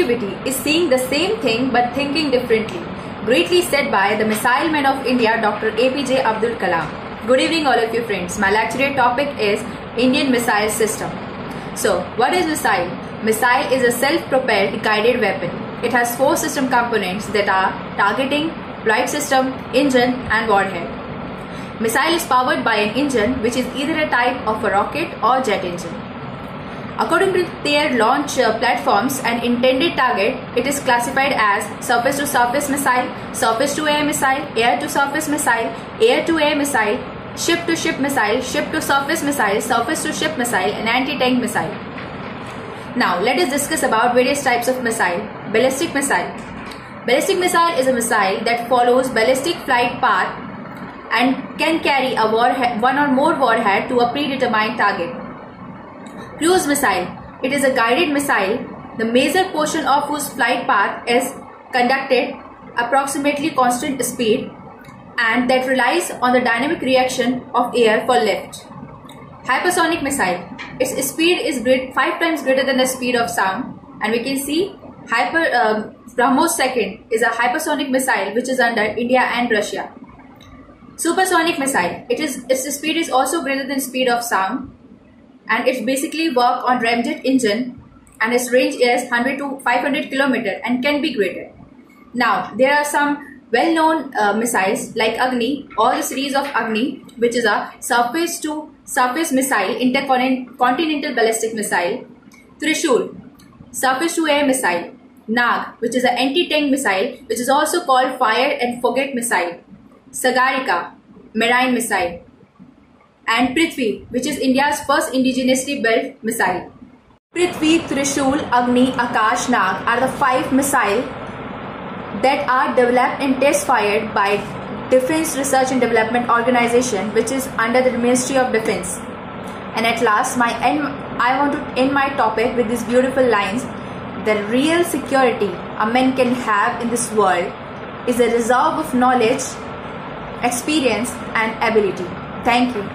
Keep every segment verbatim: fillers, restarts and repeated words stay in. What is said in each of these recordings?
creativity is seeing the same thing but thinking differently. Greatly said by the Missile Man of India, Doctor A P J Abdul Kalam. Good evening all of you friends. My lecture topic is Indian Missile System. So, what is missile? Missile is a self-propelled guided weapon. It has four system components that are targeting, flight system, engine and warhead. Missile is powered by an engine which is either a type of a rocket or jet engine. According to their launch uh, platforms and intended target, it is classified as surface-to-surface missile, surface-to-air missile, air-to-surface missile, air-to-air missile, ship-to-ship missile, ship-to-surface missile, surface-to-ship missile and anti-tank missile. Now, let us discuss about various types of missile. Ballistic missile. Ballistic missile is a missile that follows ballistic flight path and can carry a warhead, one or more warhead to a predetermined target. Cruise missile. It is a guided missile, the major portion of whose flight path is conducted approximately constant speed and that relies on the dynamic reaction of air for lift. Hypersonic missile. Its speed is great, five times greater than the speed of sound, and we can see hyper um, BrahMos second is a hypersonic missile which is under India and Russia. Supersonic missile. It is its speed is also greater than speed of sound, and it's basically work on ramjet engine, and its range is one hundred to five hundred kilometers and can be greater. Now there are some well-known uh, missiles like Agni or the series of Agni, which is a surface-to-surface missile, intercontinental ballistic missile. Trishul, surface-to-air missile. Nag, which is an anti-tank missile, which is also called fire and forget missile. Sagarika, marine missile. And Prithvi, which is India's first indigenously built missile. Prithvi, Trishul, Agni, Akash, Nag are the five missiles that are developed and test fired by Defense Research and Development Organization, which is under the Ministry of Defense. And at last, my end, I want to end my topic with these beautiful lines. The real security a man can have in this world is a reserve of knowledge, experience and ability. Thank you.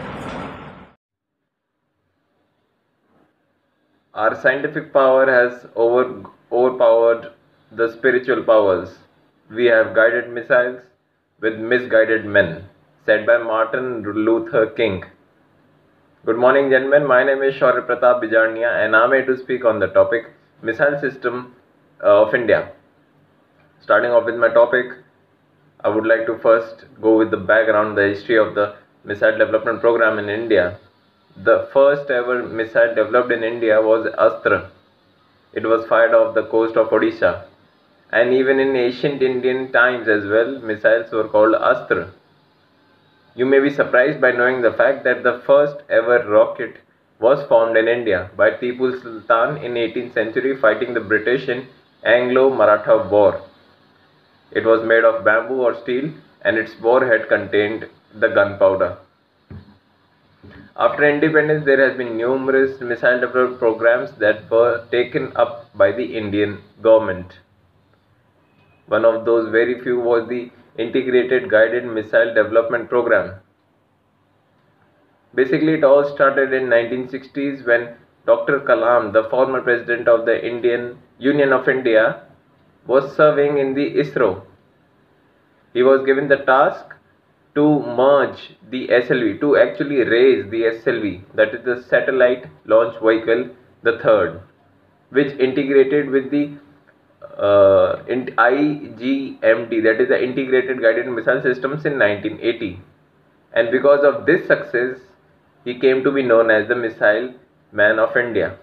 Our scientific power has over, overpowered the spiritual powers. We have guided missiles with misguided men, said by Martin Luther King. Good morning, gentlemen. My name is Shaurya Pratap Bijarnia and I'm here to speak on the topic Missile System uh, of India. Starting off with my topic, I would like to first go with the background, the history of the missile development program in India. The first ever missile developed in India was Astra. It was fired off the coast of Odisha. And even in ancient Indian times as well, missiles were called Astra. You may be surprised by knowing the fact that the first ever rocket was formed in India by Tipu Sultan in eighteenth century fighting the British in Anglo-Maratha War. It was made of bamboo or steel and its warhead contained the gunpowder. After independence, there has been numerous missile development programs that were taken up by the Indian government. One of those very few was the Integrated Guided Missile Development Program. Basically, it all started in nineteen sixties when Doctor Kalam, the former president of the Indian Union of India, was serving in the ISRO. He was given the task to merge the S L V, to actually raise the S L V, that is the Satellite Launch Vehicle, the third, which integrated with the uh, I G M D, that is the Integrated Guided Missile Systems in nineteen eighty. And because of this success, he came to be known as the Missile Man of India.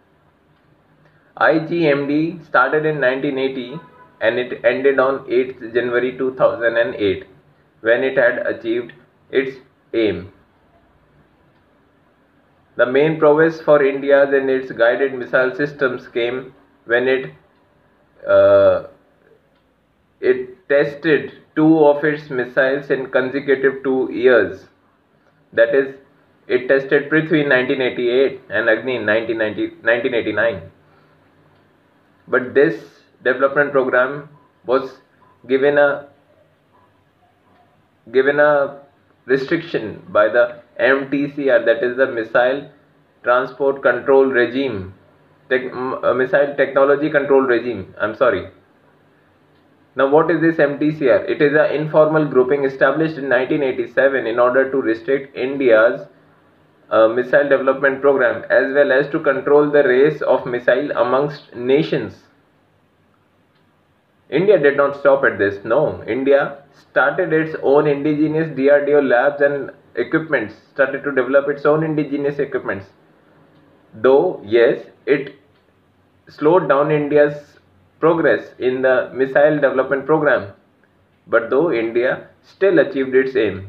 I G M D started in nineteen eighty and it ended on eighth January two thousand eight when it had achieved its aim. The main prowess for India in its guided missile systems came when it uh, it tested two of its missiles in consecutive two years. That is, it tested Prithvi in nineteen eighty-eight and Agni in nineteen eighty-nine. But this development program was given a given a restriction by the M T C R, that is the Missile Transport Control Regime, tech, uh, Missile Technology Control Regime. I'm sorry. Now, what is this M T C R? It is an informal grouping established in nineteen eighty-seven in order to restrict India's uh, missile development program as well as to control the race of missile amongst nations. India did not stop at this. No, India started its own indigenous D R D O labs and equipments, started to develop its own indigenous equipments. Though, yes, it slowed down India's progress in the missile development program, but though India still achieved its aim.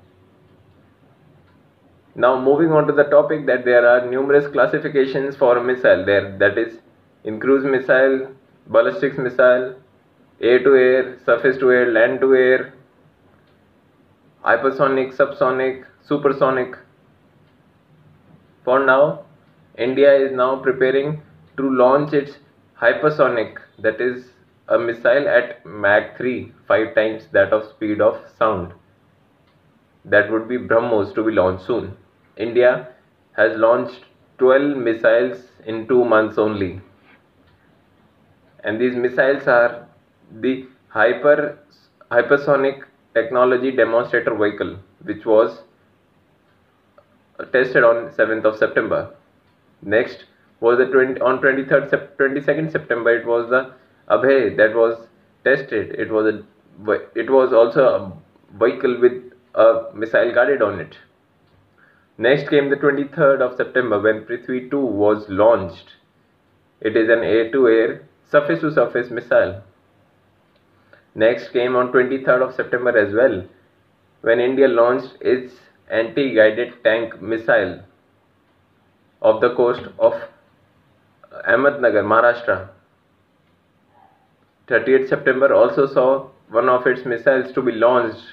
Now moving on to the topic that there are numerous classifications for a missile there, that is in cruise missile, ballistic missile, air to air, surface to air, land to air, hypersonic, subsonic, supersonic. For now, India is now preparing to launch its hypersonic, that is a missile at Mach three, five times that of speed of sound. That would be BrahMos, to be launched soon. India has launched twelve missiles in two months only. And these missiles are the hyper hypersonic technology demonstrator vehicle, which was tested on seventh of September. Next was the twenty on twenty-third twenty-second September, it was the Abhay that was tested. It was a it was also a vehicle with a missile guarded on it. Next came the twenty-third of September when Prithvi two was launched. It is an air to air, surface to surface missile. Next came on twenty-third of September as well, when India launched its anti-guided tank missile off the coast of Ahmednagar, Maharashtra. thirtieth September also saw one of its missiles to be launched.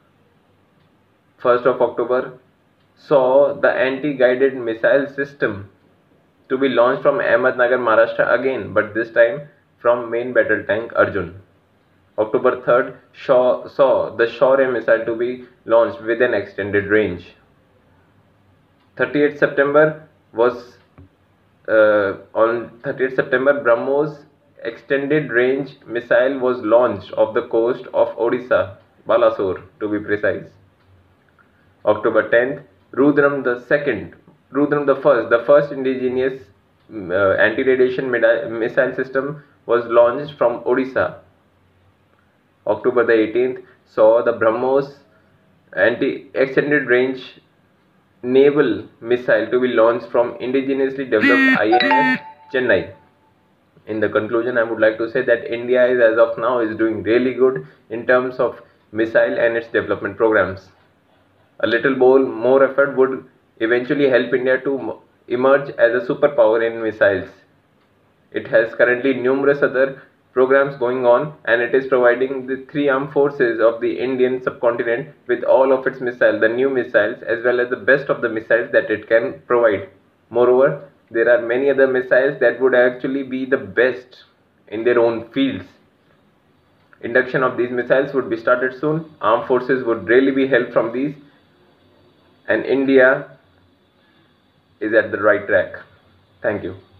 first of October saw the anti-guided missile system to be launched from Ahmednagar, Maharashtra again, but this time from main battle tank Arjun. October third saw, saw the Shaurya missile to be launched with an extended range. thirtieth September was uh, on thirtieth September BrahMos extended range missile was launched off the coast of Odisha, Balasore to be precise. October tenth, Rudram the second, Rudram the first, the first indigenous uh, anti-radiation missile system was launched from Odisha. October the eighteenth saw the BrahMos anti-extended range naval missile to be launched from indigenously developed I N S Chennai. In the conclusion, I would like to say that India is as of now is doing really good in terms of missile and its development programs. A little more, more effort would eventually help India to emerge as a superpower in missiles. It has currently numerous other programs going on, and it is providing the three armed forces of the Indian subcontinent with all of its missiles, the new missiles, as well as the best of the missiles that it can provide. Moreover, there are many other missiles that would actually be the best in their own fields. Induction of these missiles would be started soon. Armed forces would really be helped from these, and India is at the right track. Thank you.